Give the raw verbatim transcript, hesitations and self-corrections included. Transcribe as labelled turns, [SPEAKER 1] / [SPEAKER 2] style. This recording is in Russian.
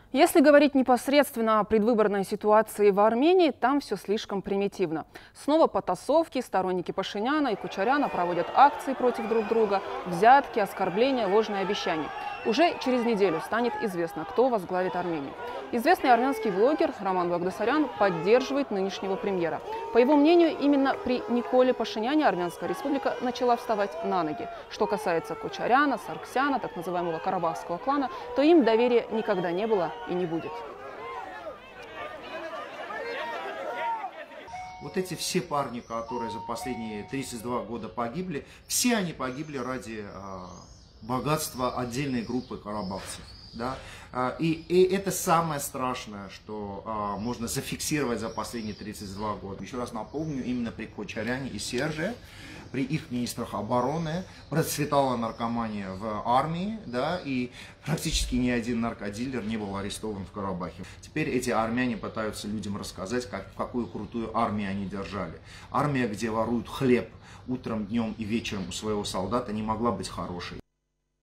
[SPEAKER 1] Если говорить непосредственно о предвыборной ситуации в Армении, там все слишком примитивно. Снова потасовки, сторонники Пашиняна и Кучаряна проводят акции против друг друга, взятки, оскорбления, ложные обещания. Уже через неделю станет известно, кто возглавит Армению. Известный армянский блогер Роман Багдасарян поддерживает нынешнего премьера. По его мнению, именно при Николе Пашиняне Армянская республика начала вставать на ноги. Что касается Кучаряна, Сарксяна, так называемого карабахского клана, то им доверия никогда не было и не будет.
[SPEAKER 2] Вот эти все парни, которые за последние тридцать два года погибли, все они погибли ради э, богатства отдельной группы карабахцев. Да? И, и это самое страшное, что а, можно зафиксировать за последние тридцать два года. Еще раз напомню, именно при Кучаряне и Серже, при их министрах обороны процветала наркомания в армии, да, и практически ни один наркодилер не был арестован в Карабахе. Теперь эти армяне пытаются людям рассказать, как, какую крутую армию они держали. Армия, где воруют хлеб утром, днем и вечером у своего солдата, не могла быть хорошей.